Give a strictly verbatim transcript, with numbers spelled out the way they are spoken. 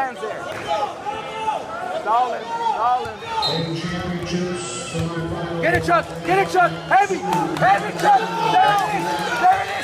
hands there. Stalling, stalling. Get it, Chuck. Get it, Chuck. Heavy. Heavy, Chuck. There it is. There it is.